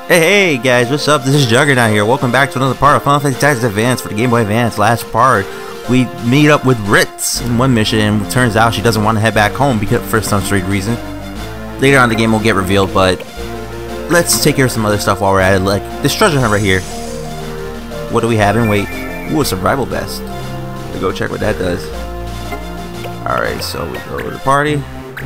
Hey guys, what's up? This is Juggernaut here. Welcome back to another part of Final Fantasy Tactics Advance for the Game Boy Advance. Last part, we meet up with Ritz in one mission, and it turns out she doesn't want to head back home because for some strange reason. Later on, the game will get revealed, but let's take care of some other stuff while we're at it, like this treasure hunt right here. What do we have in wait? Ooh, a survival vest. We'll go check what that does. Alright, so we go to the party.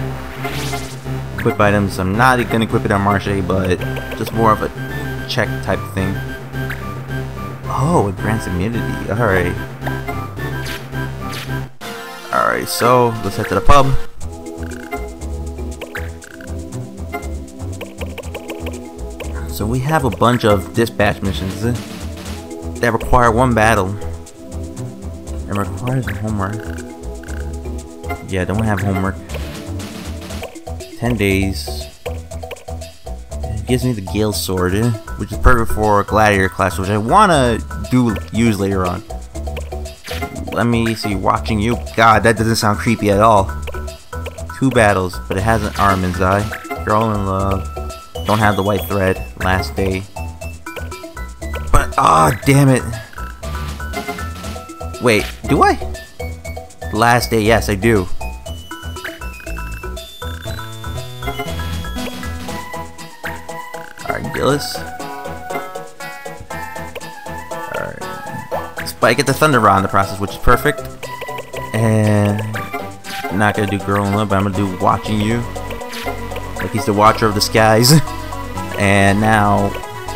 Equip items. I'm not gonna equip it on Marche, but just more of a check type thing. Oh, it grants immunity. Alright. Alright, so let's head to the pub. So we have a bunch of dispatch missions that require one battle and requires some homework. Yeah, don't have homework. 10 days. It gives me the Gale Sword, which is perfect for Gladiator class, which I wanna use later on. Let me see. Watching you. God, that doesn't sound creepy at all. 2 battles, but it has an Armin's Eye. Girl in Love. Don't have the white thread. Last day. But damn it. Wait, do I? Last day, yes, I do. Alright, Gillis. Alright. Spike at the Thunder Rod in the process, which is perfect. And I'm not gonna do Girl in Love, but I'm gonna do Watching You. Like he's the watcher of the skies. And now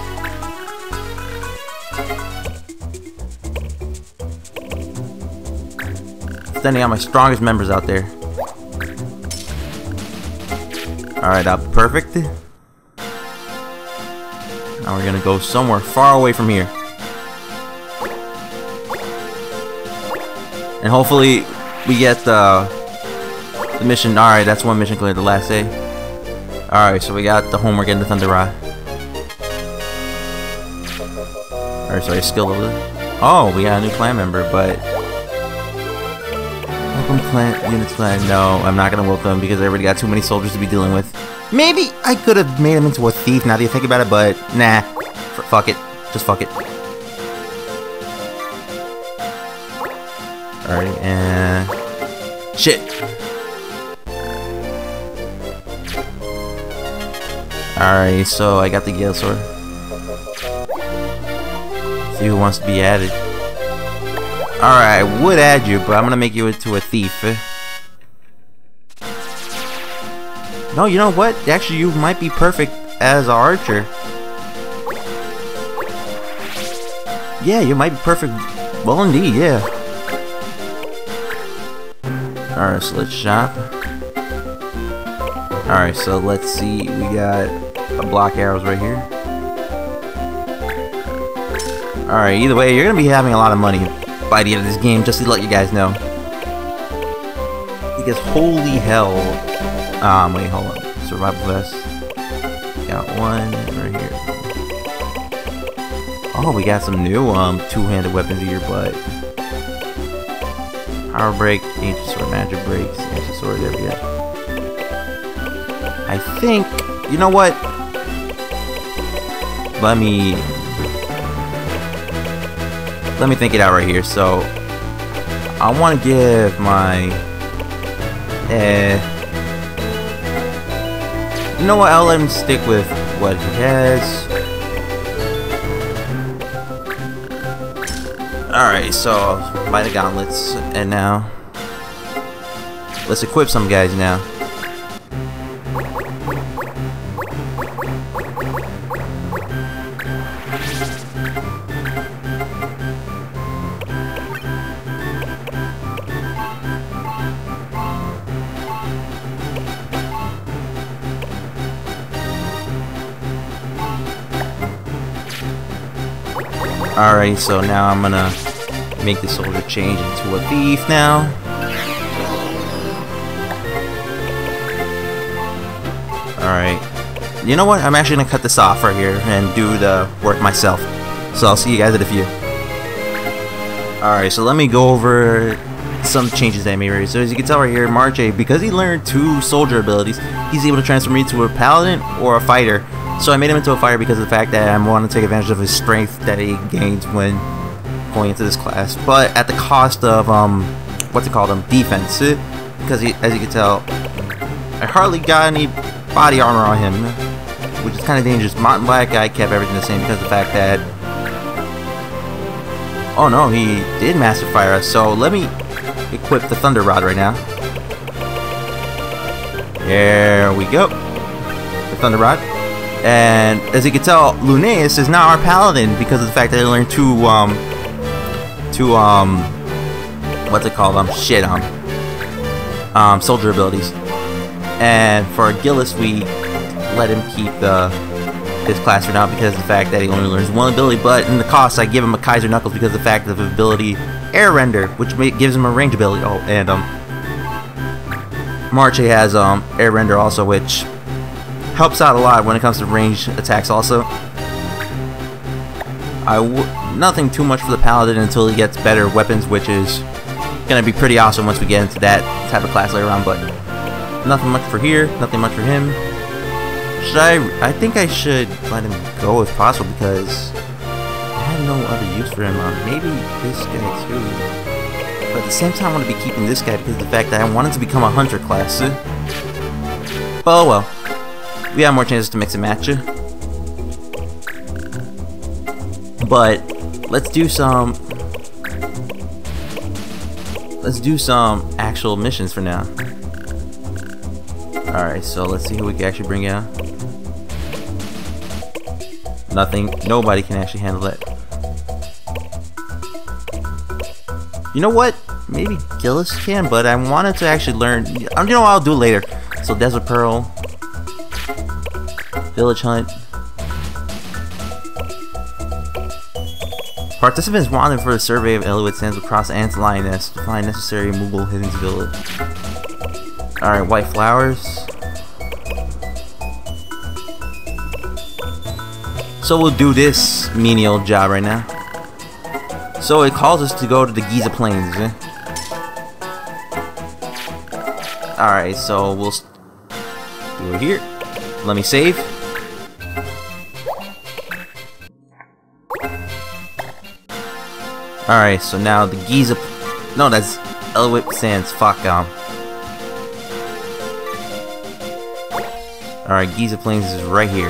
sending out my strongest members out there. Alright, perfect. Now we're gonna go somewhere far away from here. And hopefully we get the mission. Alright, that's one mission cleared, the last day. Alright, so we got the homework and the Thunder Rod. Alright, sorry, skill level. Oh, we got a new clan member, but welcome clan units clan. No, I'm not gonna welcome because I already got too many soldiers to be dealing with. Maybe I could have made him into a thief now that you think about it, but nah. Fuck it. Just fuck it. Alright, and shit. Alright, so I got the Gale Sword. See who wants to be added. Alright, I would add you, but I'm gonna make you into a thief. No, you know what? Actually, you might be perfect as an archer. Yeah, you might be perfect. Well, indeed, yeah. Alright, so let's shop. Alright, so let's see. We got a block arrows right here. Alright, either way, you're gonna be having a lot of money by the end of this game, just to let you guys know. Because holy hell. Wait, hold on. Survival vest. Got one right here. Oh, we got some new two-handed weapons here, but power break, ancient sword, magic breaks, ancient sword. There we go. I think, you know what? Let me think it out right here. So I want to give my you know what? I'll let him stick with what he has. Alright, so buy the gauntlets, and now let's equip some guys now. Alright, so now I'm gonna make the soldier change into a thief now. Alright. You know what? I'm actually gonna cut this off right here and do the work myself. So I'll see you guys in a few. Alright, so let me go over some changes that I made right here. So as you can tell right here, Marche, because he learned 2 soldier abilities, he's able to transform into a paladin or a fighter. So I made him into a fighter because of the fact that I want to take advantage of his strength that he gains when going into this class, but at the cost of what's it called, defense. Because as you can tell, I hardly got any body armor on him, which is kind of dangerous. Mountain Black, I kept everything the same because of the fact that, oh no, he did Master Fire us. So let me equip the Thunder Rod right now. There we go, the Thunder Rod. And as you can tell, Luneus is now our paladin because of the fact that I learned two what's it called, soldier abilities. And for Gillis, we let him keep his class for now because of the fact that he only learns one ability, but in the cost I give him a Kaiser Knuckles because of the fact of the ability Air Render, which gives him a range ability. Oh, and Marche has Air Render also, which helps out a lot when it comes to range attacks also. Nothing too much for the Paladin until he gets better weapons, which is gonna be pretty awesome once we get into that type of class later on, but nothing much for here, nothing much for him. I think I should let him go if possible because I have no other use for him. Maybe this guy too. But at the same time I want to be keeping this guy because of the fact that I wanted to become a hunter class. But oh well. We have more chances to mix and match. But let's do some actual missions for now. Alright, so let's see who we can actually bring out. Nothing. Nobody can actually handle it. You know what? Maybe Gillis can, but I wanted to actually learn. You know what? I'll do it later. So Desert Pearl, Village Hunt. Participants wanted for a survey of Eliwood Sands will cross Ant's Lioness to find necessary Moogle Hidden's village. Alright, White Flowers. So we'll do this menial job right now. So it calls us to go to the Giza Plains. Alright, so we'll do it here. Let me save. Alright, so now the Giza... No, that's Eliwood Sands. Fuck, Alright, Giza Plains is right here.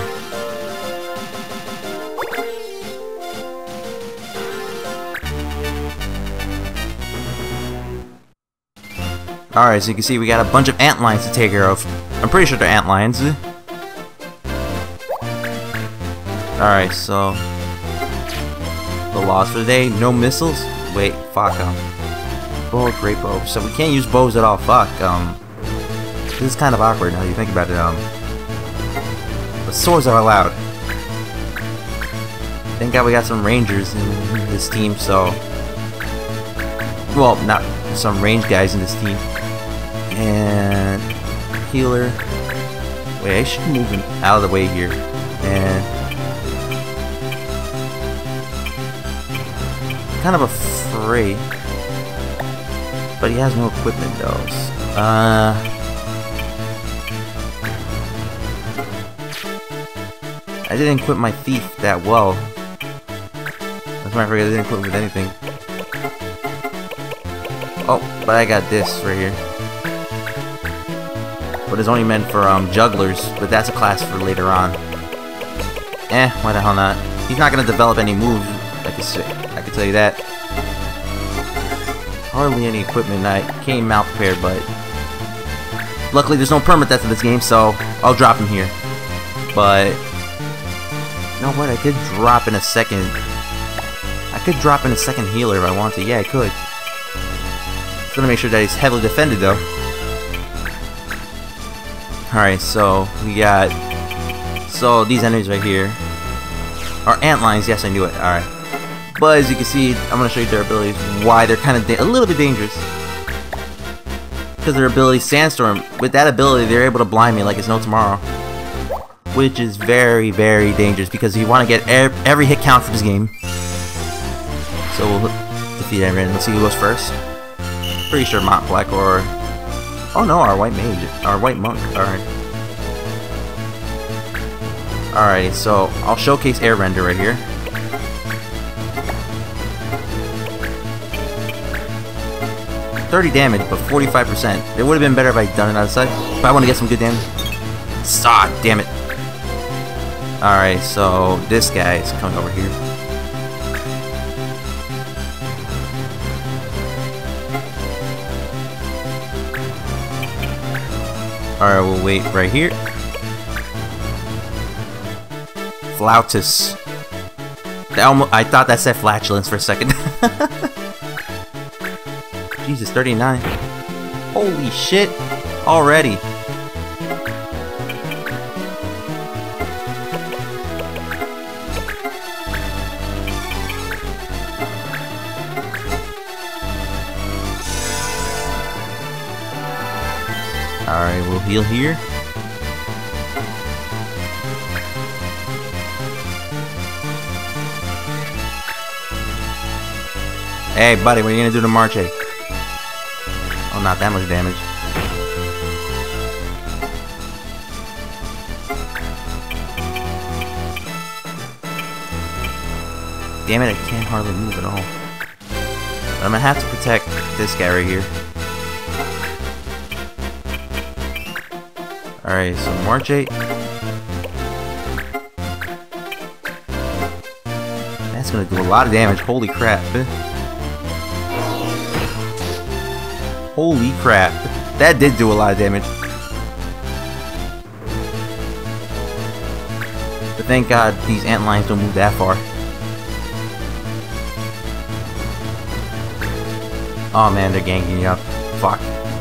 Alright, so you can see we got a bunch of ant lions to take care of. I'm pretty sure they're ant lions. Alright, so... the laws for the day, no missiles. Wait, fuck, bow, great bow. So we can't use bows at all, fuck, this is kind of awkward now you think about it, but swords are allowed. Thank God we got some rangers in this team, so... well, not some range guys in this team. And... healer. Wait, I should move him out of the way here. And... kind of afraid, but he has no equipment though. I didn't equip my thief that well. That's my fault, I didn't equip him with anything. Oh, but I got this right here. But it's only meant for jugglers, but that's a class for later on. Why the hell not? He's not gonna develop any moves. I can tell you that. Hardly any equipment. I came out prepared, but luckily there's no permit death in this game, so I'll drop him here. But you know what? I could drop in a second. I could drop in a second healer if I want to. Yeah, I could. Just gonna make sure that he's heavily defended though. Alright, so we got these enemies right here are ant lions. Yes, I knew it. Alright. But as you can see, I'm going to show you their abilities, why they're kind of a little bit dangerous. Because their ability, Sandstorm, with that ability, they're able to blind me like it's no tomorrow. Which is very, very dangerous because you want to get every hit count for this game. So we'll defeat everyone. Let's see who goes first. Pretty sure Mont Black or... oh no, our white mage, our white monk. Alright. Alright, so I'll showcase air render right here. $30 damage, but 45%. It would have been better if I'd done it outside. If I want to get some good damage. Ah, damn it. Alright, so this guy is coming over here. Alright, we'll wait right here. Flautus. I thought that said flatulence for a second. Jesus, 39. Holy shit. Already. Alright, we'll heal here. Hey, buddy, what are you gonna do to Marche? Oh, not that much damage. Damn it, I can't hardly move at all. But I'm gonna have to protect this guy right here. Alright, so Marche. That's gonna do a lot of damage, holy crap. Holy crap. That did do a lot of damage. But thank God these ant lions don't move that far. Oh man, they're ganging you up. Fuck.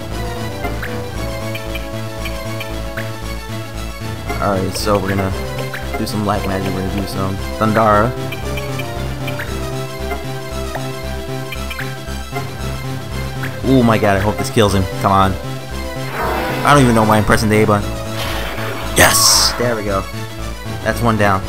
Alright, so we're gonna do some light magic. We're gonna do some Thundara. Oh my god, I hope this kills him. Come on. I don't even know why I'm pressing the A button. Yes! There we go. That's one down.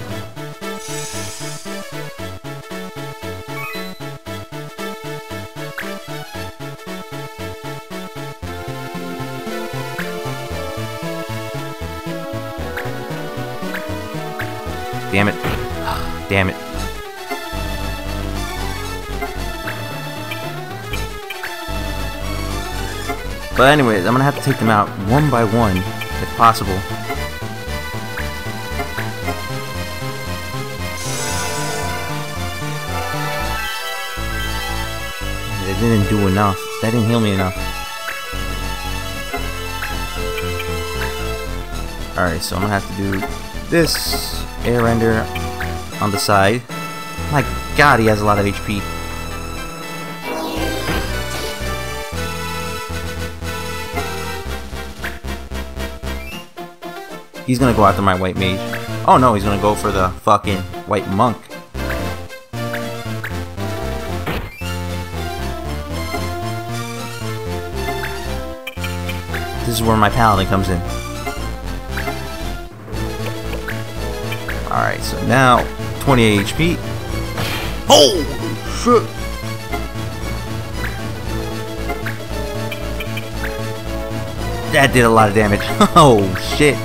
Damn it. Damn it. But anyways, I'm gonna have to take them out one by one, if possible. That didn't do enough. That didn't heal me enough. Alright, so I'm gonna have to do this air render on the side. My god, he has a lot of HP. He's gonna go after my white mage. Oh no, he's gonna go for the fucking white monk. This is where my paladin comes in. Alright, so now 28 HP. Oh shit! That did a lot of damage. Oh shit!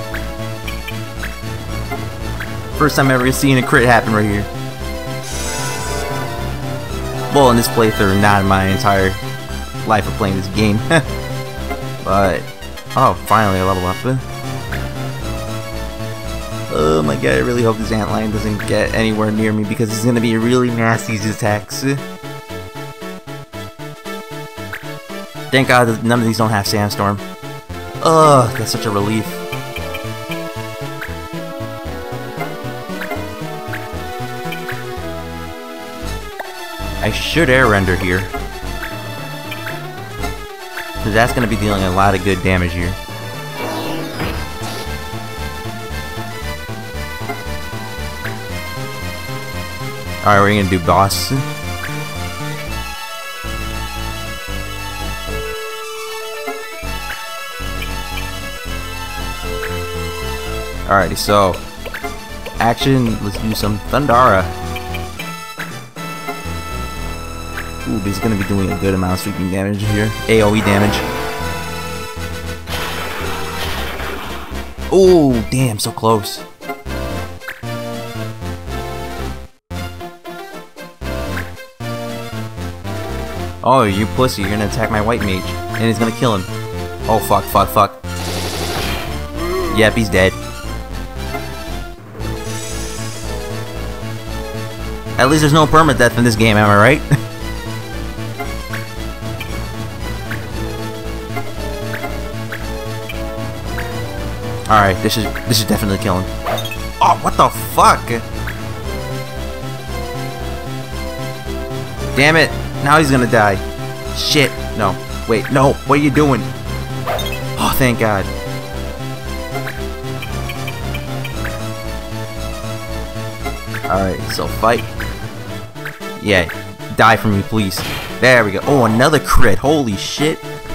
First time I've ever seen a crit happen right here. Well, in this playthrough, not in my entire life of playing this game. But, oh, finally I level up. Oh my god, I really hope this antlion doesn't get anywhere near me because it's gonna be really nasty attacks. Thank god that none of these don't have sandstorm. Ugh, that's such a relief. I should air render here. Because that's going to be dealing a lot of good damage here. Alright, we're going to do boss. Alrighty, so action, let's do some Thundara. Ooh, he's gonna be doing a good amount of sweeping damage here. AoE damage. Oh, damn, so close. Oh, you pussy, you're gonna attack my white mage. And he's gonna kill him. Oh, fuck, fuck, fuck. Yep, he's dead. At least there's no permadeath in this game, am I right? Alright, this should definitely kill him. Oh, what the fuck? Damn it! Now he's gonna die. Shit! No. Wait, no! What are you doing? Oh, thank God. Alright, so fight. Yeah, die for me, please. There we go. Oh, another crit. Holy shit.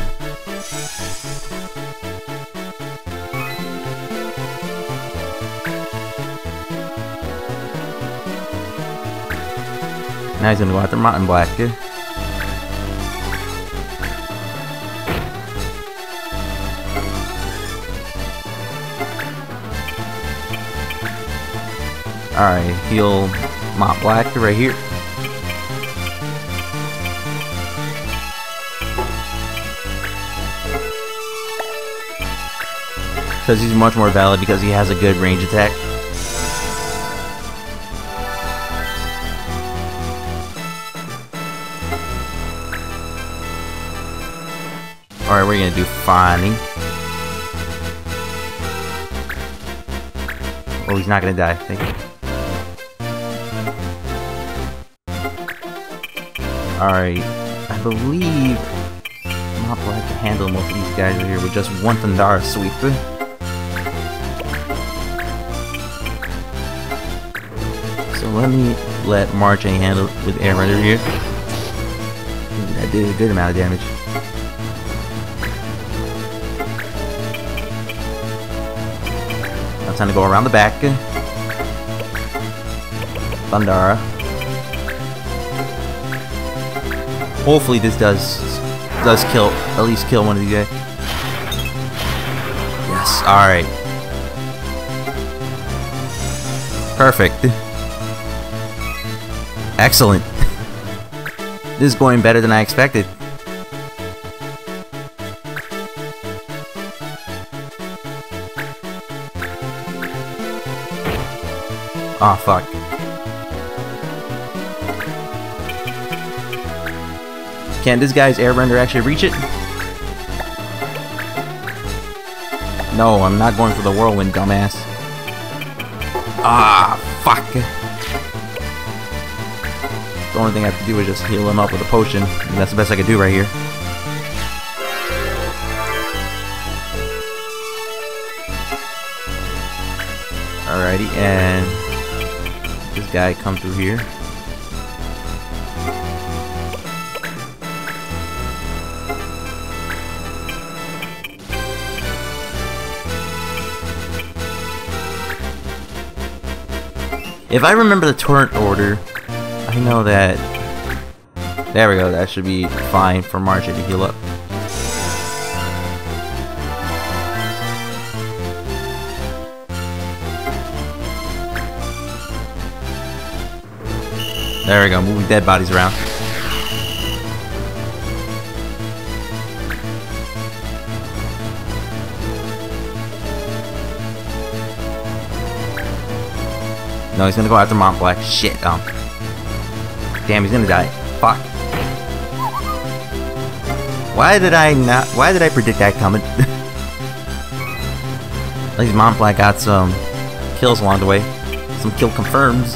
Now he's gonna go after Mountain Black. Alright, heal Mont Black right here. Because he's much more valid because he has a good range attack. Alright, we're gonna do Fawning. Oh, he's not gonna die. Thank you. Alright, I believe Mont Black can handle most of these guys right here with just one Thundara sweep. So let me let Marching handle it with Air Render here. Ooh, that did a good amount of damage. Now time to go around the back. Thundara. Hopefully this does kill, at least kill one of these guys. Yes, alright. Perfect. Excellent. This is going better than I expected. Oh fuck. Can this guy's Air Render actually reach it? No, I'm not going for the Whirlwind, dumbass. Ah, fuck. The only thing I have to do is just heal him up with a potion, and that's the best I can do right here. Alrighty, and this guy come through here. If I remember the turret order, I know that... There we go, that should be fine for Marching to heal up. There we go, moving dead bodies around. No, he's gonna go after Mont Black. Shit, damn, he's gonna die. Fuck. Why did I predict that coming? At least Mont Black got some kills along the way. Some kill confirms.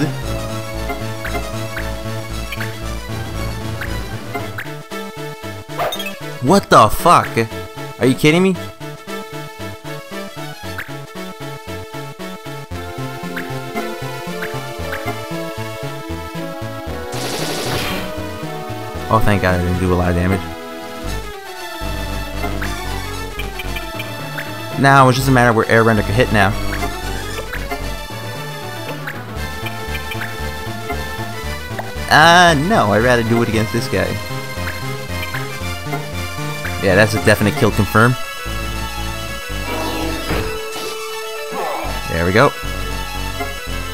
What the fuck? Are you kidding me? Oh, thank God I didn't do a lot of damage. Now it's just a matter where Air Render can hit now. No, I'd rather do it against this guy. Yeah, that's a definite kill confirm. There we go.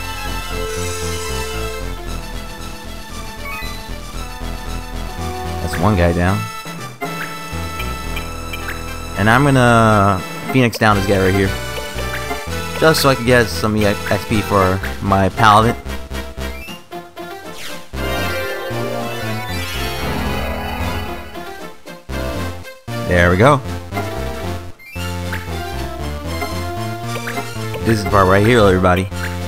That's That's one guy down. And I'm gonna Phoenix down this guy right here. Just so I can get some XP for my paladin. There we go. This is the part right here, everybody.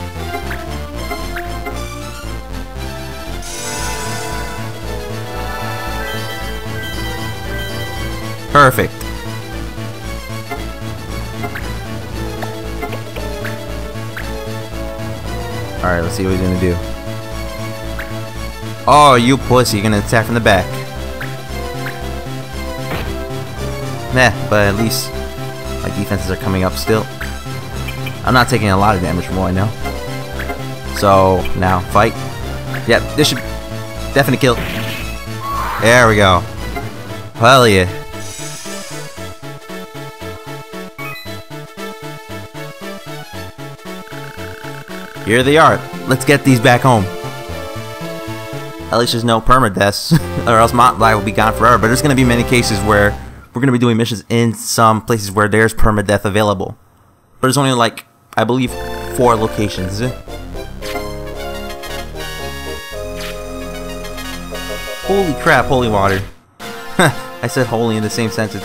Perfect. Alright, let's see what he's gonna do. Oh, you pussy, you're gonna attack from the back. Nah, but at least my defenses are coming up still. I'm not taking a lot of damage from what I know. So, now, fight. Yep, this should definitely kill. There we go. Hell yeah. Here they are. Let's get these back home. At least there's no permadeaths, or else Mont Black will be gone forever. But there's going to be many cases where we're going to be doing missions in some places where there's permadeath available. But there's only like, I believe, 4 locations. Holy crap, holy water. I said holy in the same sentence.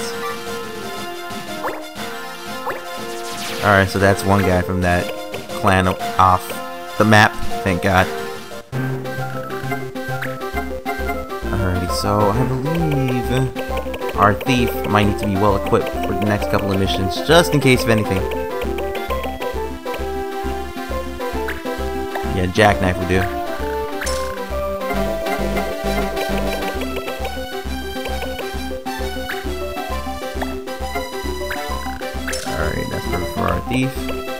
Alright, so that's one guy from that clan off the map, thank God. Alrighty, so I believe our thief might need to be well equipped for the next couple of missions, just in case of anything. Yeah, jackknife would do. Alright, that's perfect for our thief.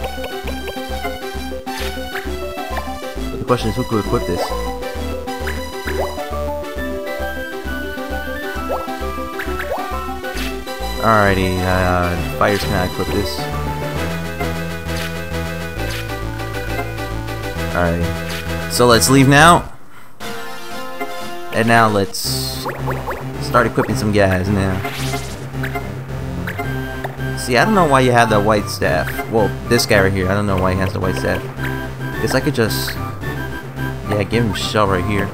But the question is, who could equip this? Alrighty, fighters cannot equip this. Alright, so let's leave now. And now let's start equipping some guys now. See, I don't know why you have the white staff. Well, this guy right here, I don't know why he has the white staff. Guess I could just, yeah, give him a shell right here.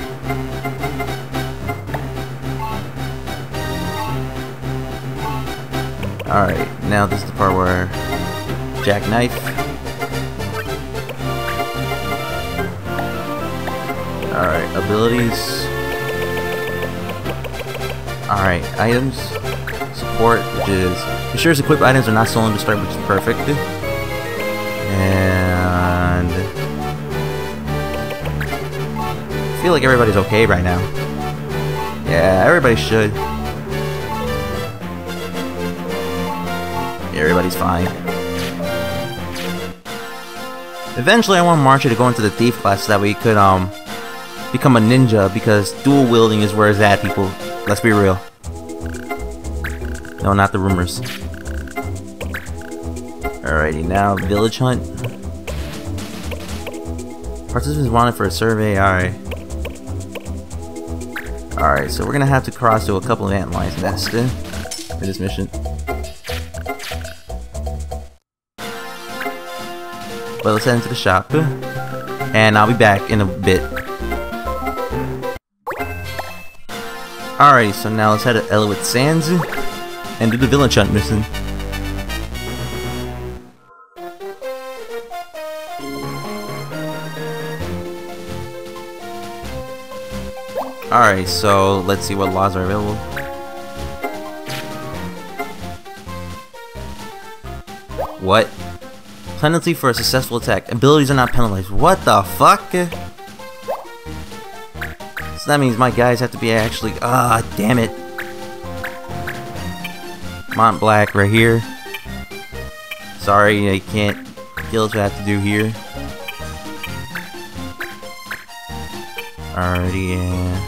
Alright, now this is the part where jackknife. Alright, abilities. Alright, items. Support, which is ensures equipped items are not stolen to start, which is perfect. And I feel like everybody's okay right now. Yeah, everybody should. Everybody's fine. Eventually I want Marchie to go into the thief class so that we could become a ninja, because dual wielding is where it's at, people. Let's be real. No, not the rumors. Alrighty, now village hunt. Participants wanted for a survey, alright. Alright, so we're gonna have to cross to a couple of antlions next for this mission. But let's head into the shop, and I'll be back in a bit. Alrighty, so now let's head to Eliwood Sands and do the village hunt mission. Alright, so let's see what laws are available. What? Penalty for a successful attack. Abilities are not penalized. What the fuck? So that means my guys have to be actually... Ah, damn it. Mont Black right here. Sorry, I can't kill what I have to do here. Alrighty, yeah.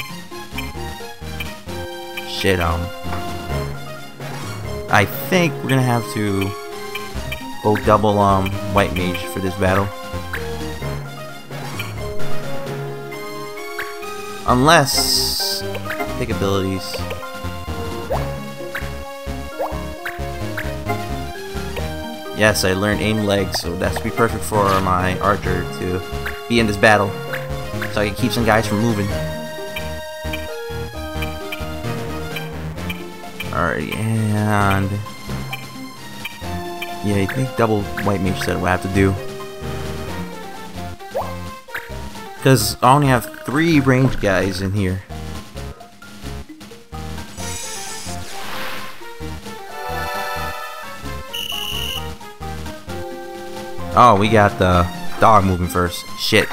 Shit, I think we're gonna have to go double white mage for this battle. Unless Pick abilities. Yes, I learned aim legs, so that should be perfect for my archer to be in this battle. So I can keep some guys from moving. Alright, and... yeah, I think double white mage said what I have to do. Because I only have 3 ranged guys in here. Oh, we got the dog moving first. Shit.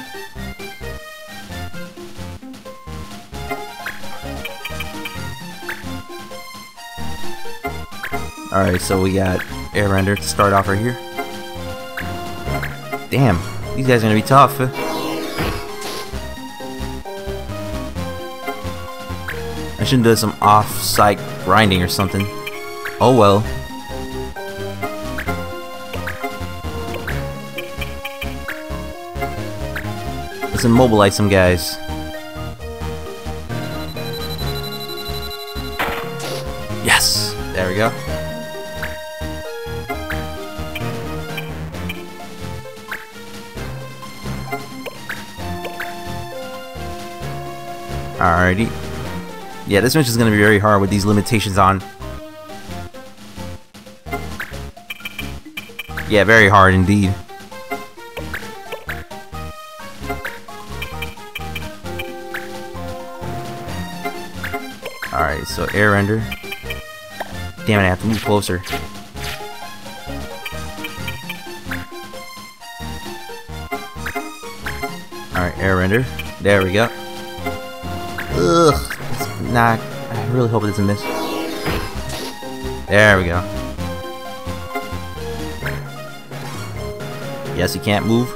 Alright, so we got air render to start off right here. Damn, these guys are gonna be tough. I should do some off-site grinding or something. Oh well. Let's immobilize some guys. Yes! There we go. Alrighty. Yeah, this mission is going to be very hard with these limitations on. Yeah, very hard indeed. Alright, so air render. Damn it, I have to move closer. Alright, air render. There we go. Ugh. Nah, I really hope it doesn't miss. There we go. Yes, he can't move.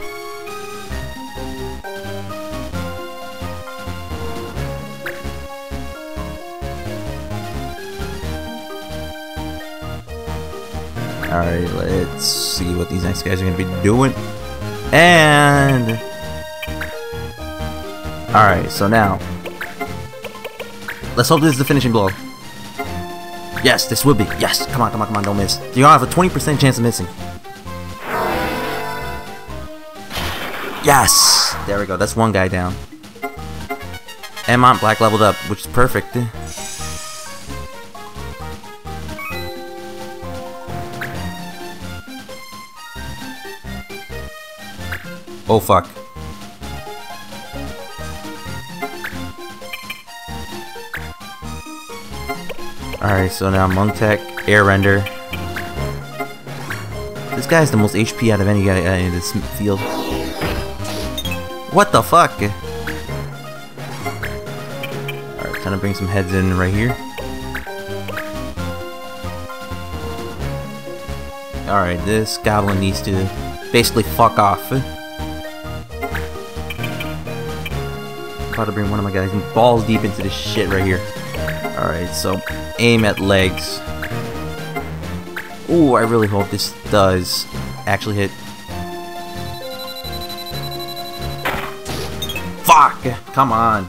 Alright, let's see what these next guys are going to be doing. And... alright, so now... let's hope this is the finishing blow. Yes, this will be. Yes, come on, come on, come on, don't miss. You have a 20% chance of missing. Yes! There we go, that's one guy down. And Mont Black leveled up, which is perfect. Oh fuck. Alright, so now Montek, air render. This guy has the most HP out of any guy in this field. What the fuck? Alright, time to bring some heads in right here. Alright, this goblin needs to basically fuck off. About to bring one of my guys balls deep into this shit right here. Alright, so aim at legs. Ooh, I really hope this does actually hit. Fuck! Come on.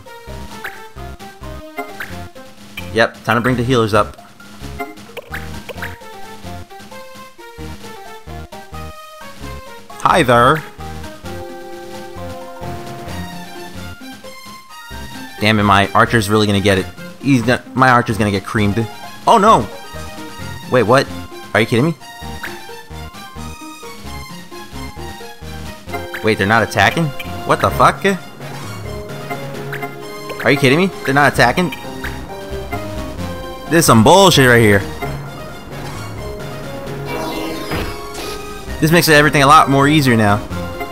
Yep, time to bring the healers up. Hi there. Damn it, my archer's really gonna get it. My archer's gonna get creamed. Oh no! Wait, what? Are you kidding me? Wait, they're not attacking? What the fuck? Are you kidding me? They're not attacking? This is some bullshit right here. This makes everything a lot more easier now.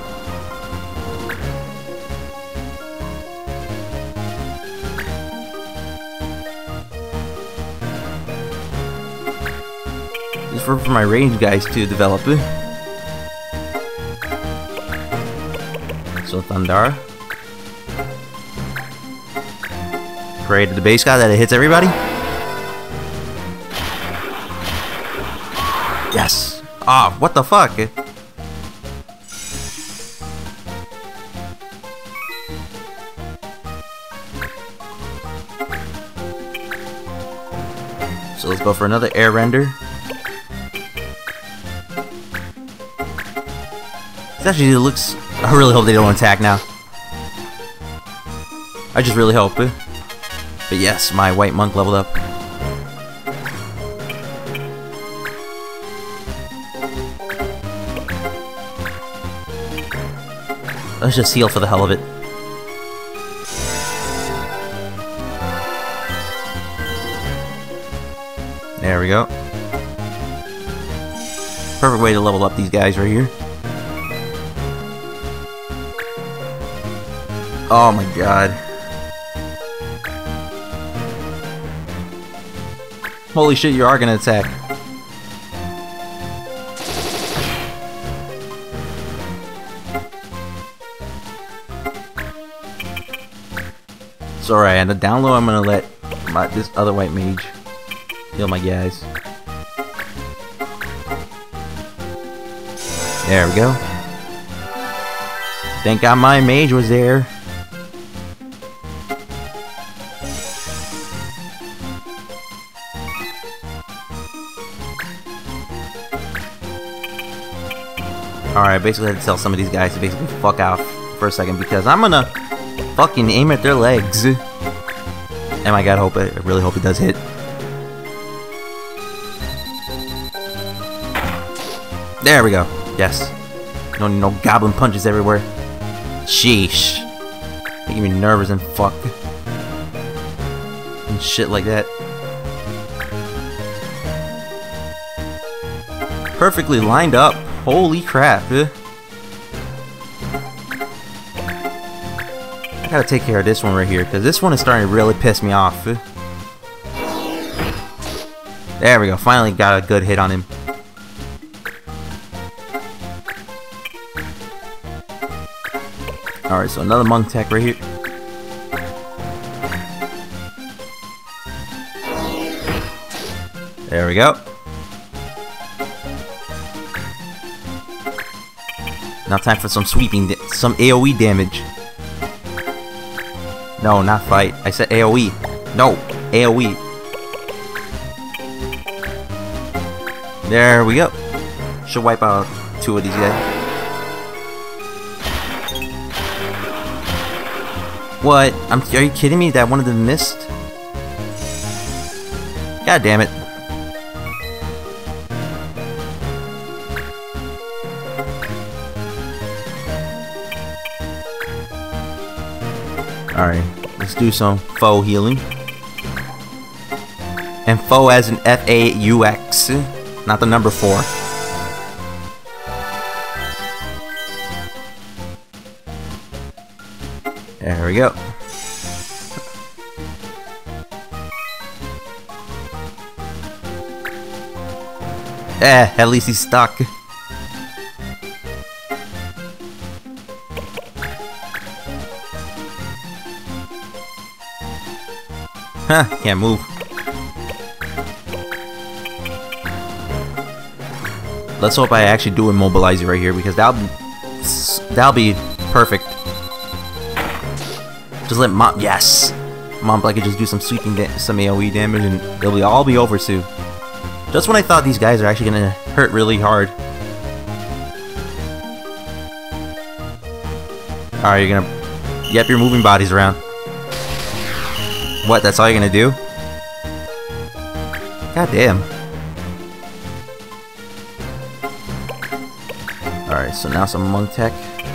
Just for my range guys to develop it. So Thundara. Pray to the base guy that it hits everybody. Yes. Ah, what the fuck? So let's go for another air render. This actually looks... I really hope they don't attack now. I just really hope. But yes, my white monk leveled up. Let's just heal for the hell of it. There we go. Perfect way to level up these guys right here. Oh my god. Holy shit, you are gonna attack. It's alright, and the down low I'm gonna let this other white mage heal my guys. There we go. Thank God my mage was there. Alright, basically I had to tell some of these guys to basically fuck off for a second because I'm gonna fucking aim at their legs. And my god, I really hope it does hit. There we go. Yes. No goblin punches everywhere. Sheesh. Making me nervous and fuck. And shit like that. Perfectly lined up. Holy crap. I gotta take care of this one right here, because this one is starting to really piss me off. There we go. Finally got a good hit on him. Alright, so another monk tech right here. There we go. Now time for some sweeping, some AoE damage. No, not fight. I said AoE. No, AoE. There we go. Should wipe out 2 of these guys. What? Are you kidding me? That one of them missed? God damn it. Alright, let's do some foe healing. And foe as an F-A-U-X, not the number 4. There we go. At least he's stuck. Huh, can't move. Let's hope I actually do immobilize it right here, because that'll be perfect. Just let Mom, yes! Mom, I could just do some sweeping, some AoE damage, and it'll all be over soon. Just when I thought these guys are actually gonna hurt really hard. Alright, you're gonna... Yep, you're moving bodies around. What, that's all you're gonna do? God damn. Alright, so now some monk tech.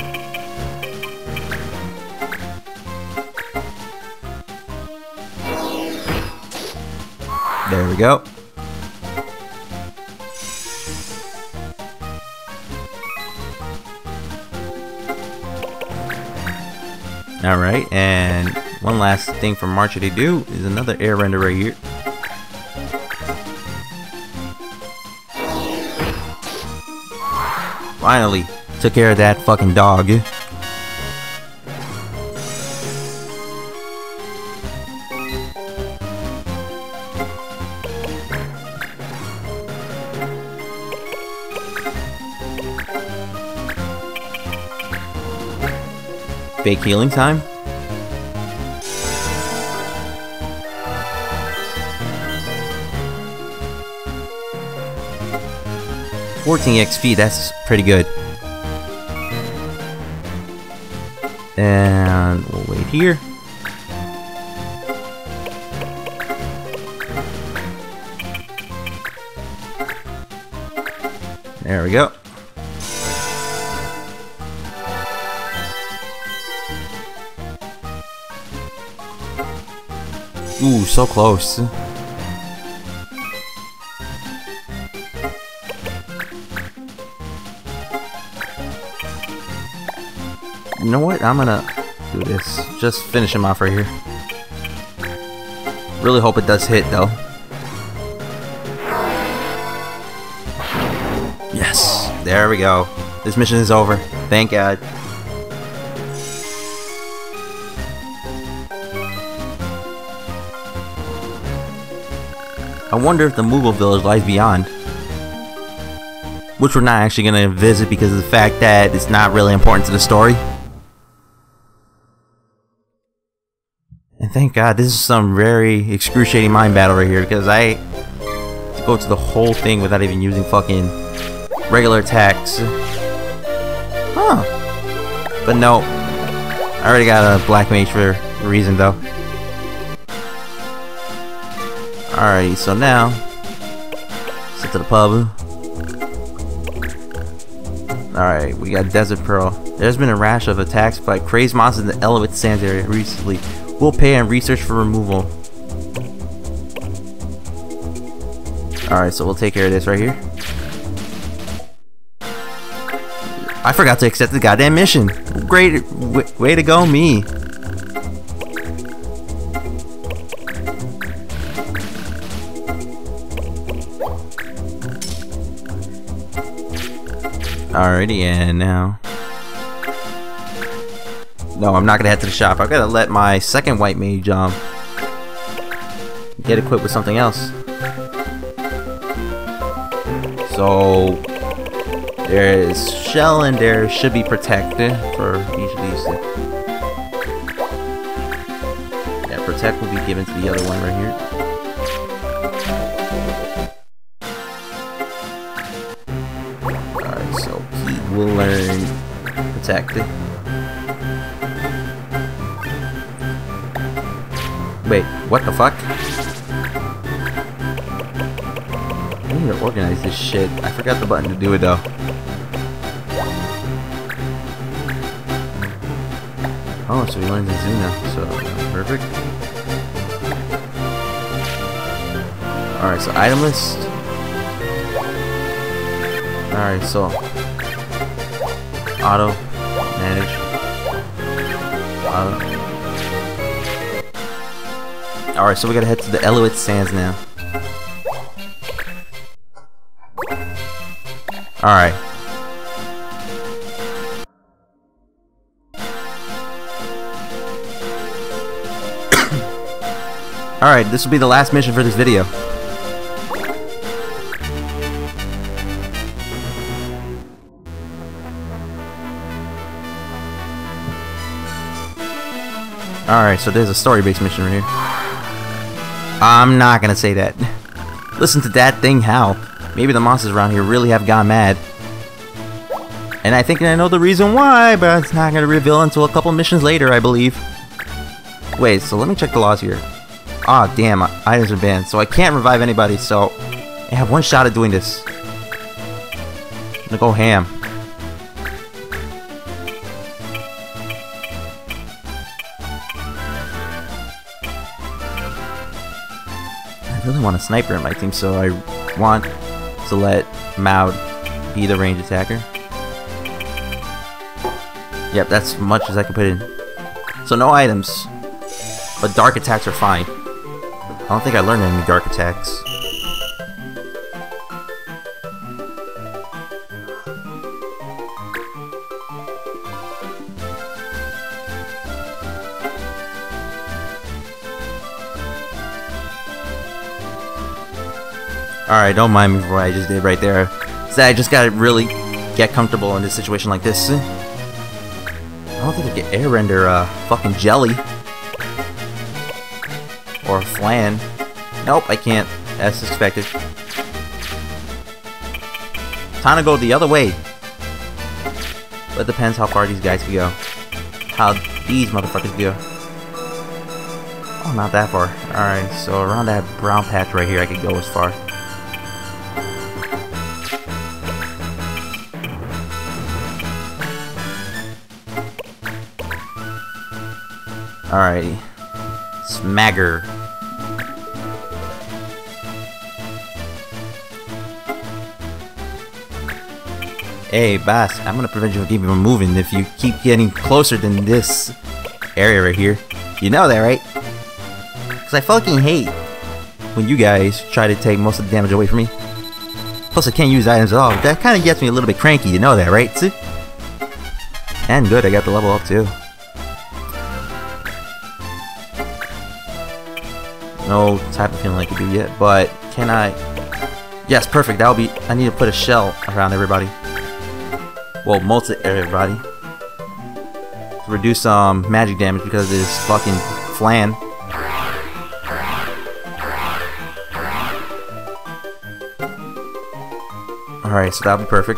There we go. Alright, and one last thing from Marcher to do is another air render right here. Finally, took care of that fucking dog. Fake healing time. 14 XP, that's pretty good. And we'll wait here. There we go. Ooh, so close. You know what? I'm gonna do this. Just finish him off right here. Really hope it does hit though. Yes! There we go. This mission is over. Thank God. I wonder if the Moogle Village lies beyond. Which we're not actually going to visit because of the fact that it's not really important to the story. And thank God, this is some very excruciating mind battle right here because I go to the whole thing without even using fucking regular attacks. Huh. But no. I already got a Black Mage for a reason though. Alrighty, so now sit to the pub. Alright, we got Desert Pearl. There's been a rash of attacks by crazed monsters in the Elevate Sands area recently. We'll pay and research for removal. Alright, so we'll take care of this right here. I forgot to accept the goddamn mission. Great way to go, me. Alrighty, and now... No, I'm not gonna head to the shop. I gotta let my second white mage get equipped with something else. So there is Shell and there should be Protected for each of these. Yeah, Protect will be given to the other one right here. Alright, so Pete will learn Protected. Wait, what the fuck? I need to organize this shit. I forgot the button to do it though. Oh, so he learns in Zoom now, so perfect. Alright, so item list. Alright, so auto, manage, auto. Alright, so we gotta head to the Elevate Sands now. Alright. Alright, this will be the last mission for this video. Alright, so there's a story-based mission right here. I'm not gonna say that. Listen to that thing howl. Maybe the monsters around here really have gone mad. And I think I know the reason why, but it's not gonna reveal until a couple missions later, I believe. Wait, so let me check the laws here. Ah, damn, items are banned, so I can't revive anybody, so I have one shot at doing this. I'm gonna go ham. I really want a sniper in my team, so I want to let Maud be the ranged attacker. Yep, that's as much as I can put in. So no items, but dark attacks are fine. I don't think I learned any dark attacks. Alright, don't mind me for what I just did right there. So I just gotta really get comfortable in this situation like this. I don't think I can air render fucking jelly. Or flan. Nope, I can't. As expected. Time to go the other way. But it depends how far these guys can go. How these motherfuckers can go. Oh, not that far. Alright, so around that brown patch right here, I could go as far. Alrighty. Smagger. Hey, boss, I'm gonna prevent you from keeping moving if you keep getting closer than this area right here. You know that, right? Because I fucking hate when you guys try to take most of the damage away from me. Plus, I can't use items at all. That kind of gets me a little bit cranky, you know that, right? See? And good, I got the level up too. No type of feeling I can do yet, but can I? Yes, perfect. That'll be. I need to put a shell around everybody. Well, most of everybody. To reduce some magic damage because of this fucking flan. Alright, so that'll be perfect.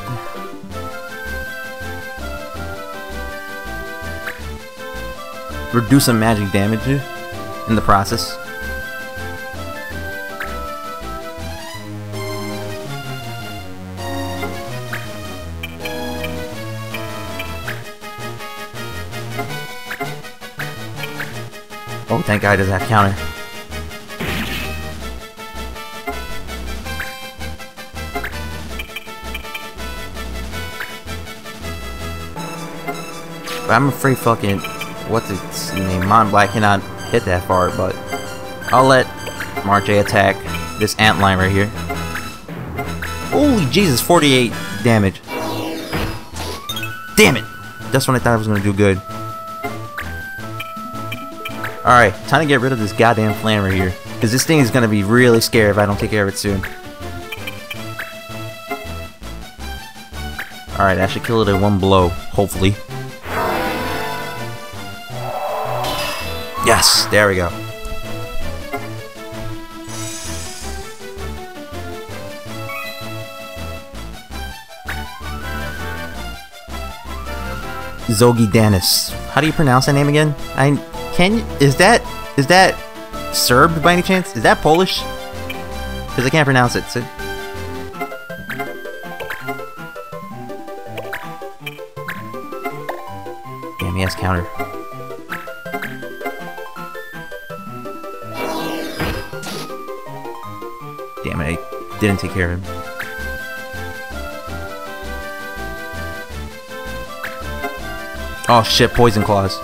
Reduce some magic damage in the process. Oh, thank God, does that counter? But I'm afraid fucking what's its name? Mont Black cannot hit that far, but I'll let March A attack this antlion right here. Holy Jesus, 48 damage. Damn it! That's when I thought I was gonna do good. Alright, time to get rid of this goddamn flan right here. Because this thing is going to be really scary if I don't take care of it soon. Alright, I should kill it in one blow, hopefully. Yes, there we go. Zogidanis. How do you pronounce that name again? Is that Serb by any chance? Is that Polish? Because I can't pronounce it. So. Damn, he has counter. Damn it, I didn't take care of him. Oh shit, poison claws.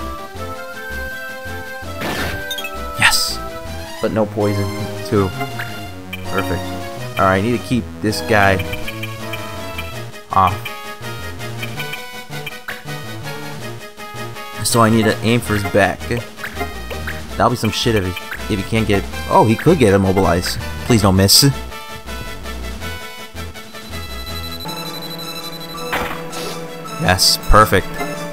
But no poison, too. Perfect. Alright, I need to keep this guy off. So I need to aim for his back. That'll be some shit if he can't get... Oh, he could get immobilized. Please don't miss. Yes, perfect.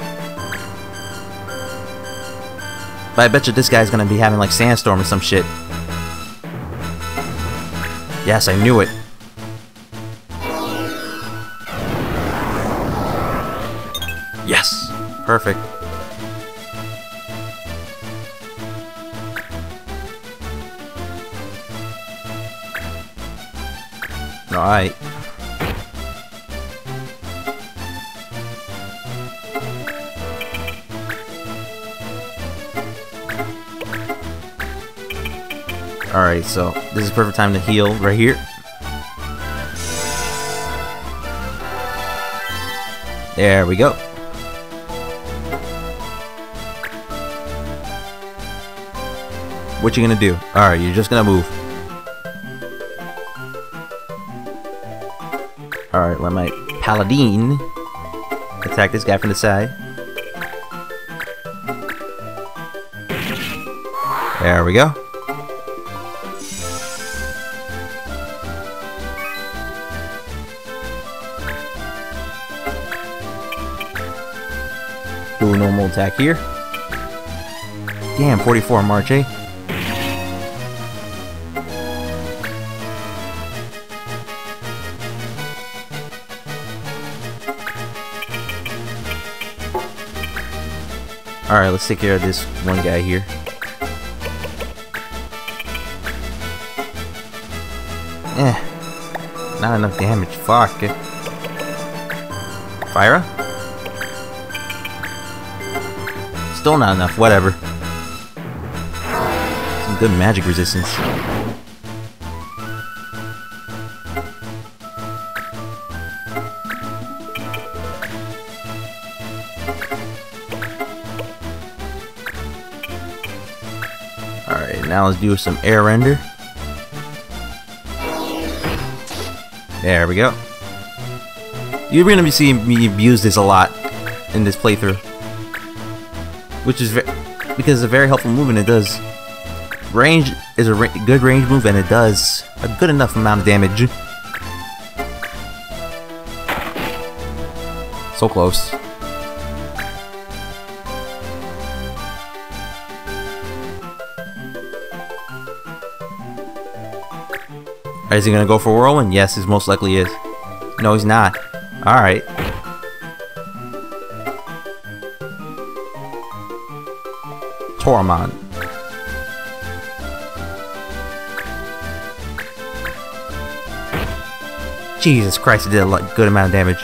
But I bet you this guy's gonna be having like sandstorm or some shit. Yes, I knew it. Yes, perfect. Alright. Alright, so this is perfect time to heal right here. There we go. What you gonna do? Alright, you're just gonna move. Alright, let my paladin attack this guy from the side. There we go. Do a normal attack here. Damn, 44 March, eh? Alright, let's take care of this one guy here. Not enough damage. Fuck. Fire? Still not enough. Whatever. Some good magic resistance. Alright, now let's do some air render. There we go. You're going to be seeing me use this a lot in this playthrough, which is because it's a very helpful move, and it does range is a good range move, and it does a good enough amount of damage. So close. Is he gonna go for Whirlwind? Yes, he most likely is. No, he's not. Alright. Tormund. Jesus Christ, it did a good amount of damage.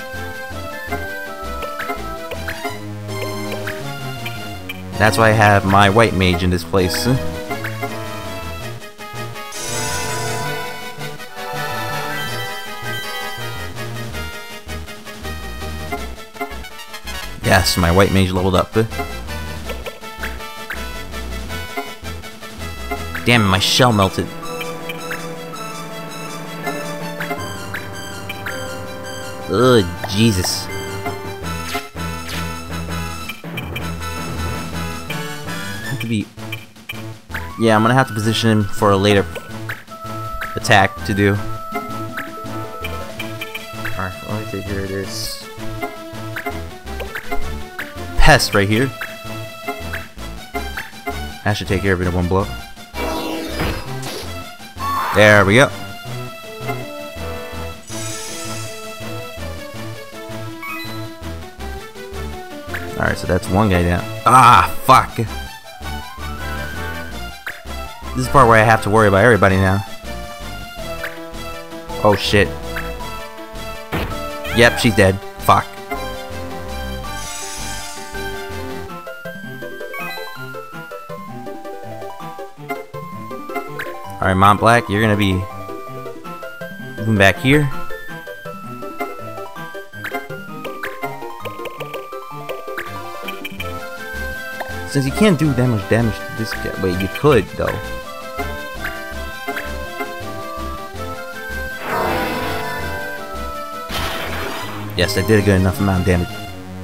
That's why I have my white mage in this place. Yes, my white mage leveled up. Damn, my shell melted. Ugh, Jesus. Have to be... Yeah, I'm gonna have to position him for a later attack to do. Alright, let me take care of this pest right here. That should take care of it in one blow. There we go. Alright, so that's one guy down. Ah, fuck. This is the part where I have to worry about everybody now. Oh shit. Yep, she's dead. Fuck. Alright, Mont Black, you're gonna be moving back here. Since you can't do damage to this guy, wait, you could though. Yes, I did a good enough amount of damage.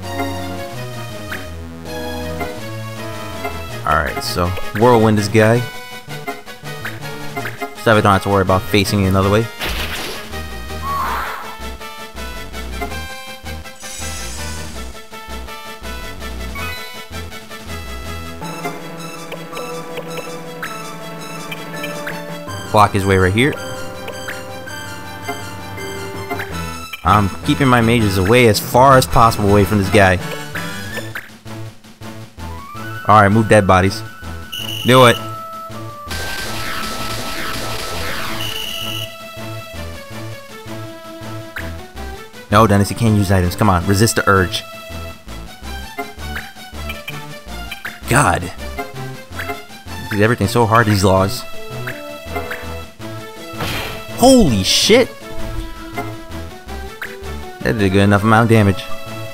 Alright, so Whirlwind this guy. So I don't have to worry about facing it another way. Block his way right here. I'm keeping my mages away as far as possible away from this guy. Alright, move dead bodies. Do it. No, Dennis, you can't use items. Come on, resist the urge. God. Everything's so hard, these laws. Holy shit! That did a good enough amount of damage.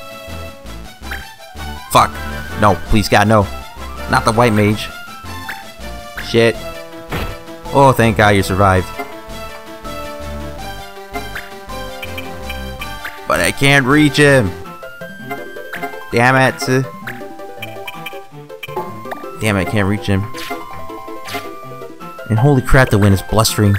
Fuck. No, please God, no. Not the white mage. Shit. Oh, thank God you survived. But I can't reach him. Damn it. Damn it, I can't reach him. And holy crap, the wind is blustering.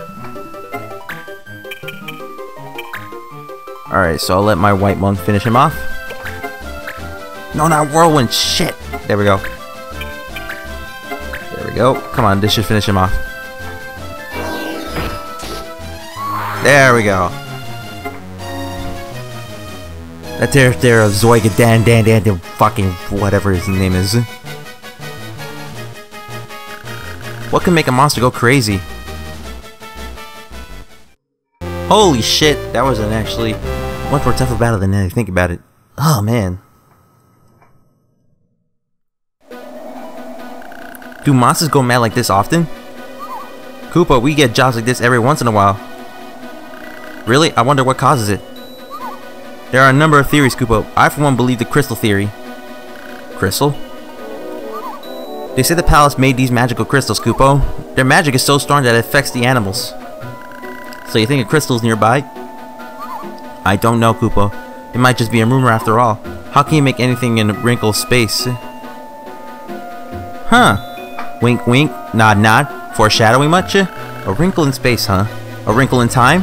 Alright, so I'll let my white monk finish him off. No, not Whirlwind. Shit. There we go. There we go. Come on, this should finish him off. There we go. That there Zoiga Dan, fucking whatever his name is. What can make a monster go crazy? Holy shit, that was an actually much more tougher battle than I think about it. Oh man. Do monsters go mad like this often? Koopa, we get jobs like this every once in a while. Really? I wonder what causes it. There are a number of theories, Koopa. I for one believe the crystal theory. Crystal? They say the palace made these magical crystals, Koopa. Their magic is so strong that it affects the animals. So you think a crystal is nearby? I don't know, Koopa. It might just be a rumor after all. How can you make anything in a wrinkle space? Huh. Wink wink, nod nod. Foreshadowing much? A wrinkle in space, huh? A wrinkle in time?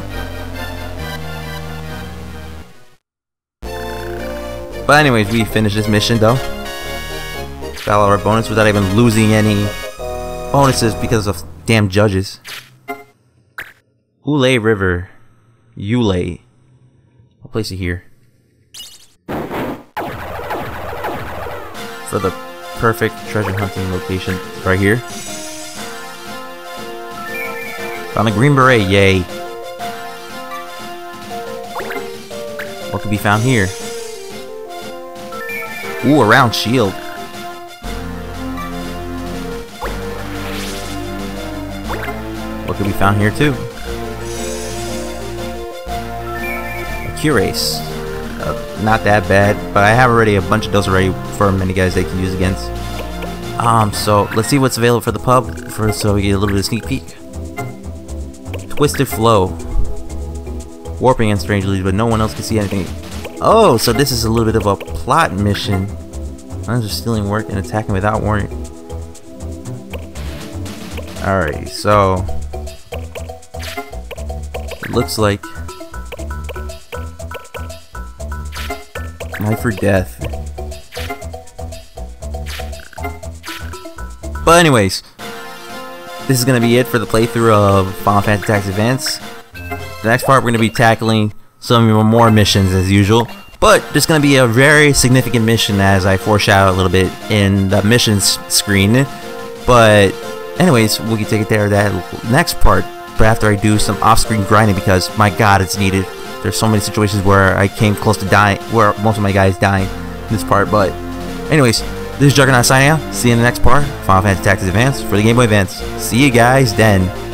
But anyways, we finished this mission though. Got all our bonus without even losing any bonuses because of damn judges. Ulay River. Ulay. I'll place it here. For the perfect treasure hunting location. Right here. Found a green beret, yay. What could be found here? Ooh, a round shield. What could be found here too? A cuirass. Not that bad, but I have already a bunch of those already for many guys they can use against. So let's see what's available for the pub first, so we get a little bit of sneak peek. Twisted Flow. Warping and strange leads, but no one else can see anything. Oh, so this is a little bit of a plot mission. I'm just stealing work and attacking without warning. Alright, so it looks like life or death. But anyways, this is going to be it for the playthrough of Final Fantasy Tactics Advance. The next part we're going to be tackling some more missions as usual. But there's going to be a very significant mission as I foreshadow a little bit in the missions screen. But anyways, we can take it there that next part. But after I do some off-screen grinding because my god it's needed. There's so many situations where I came close to dying, where most of my guys dying in this part. But anyways, this is Juggernaut signing out. See you in the next part. Final Fantasy Tactics Advance for the Game Boy Advance. See you guys then.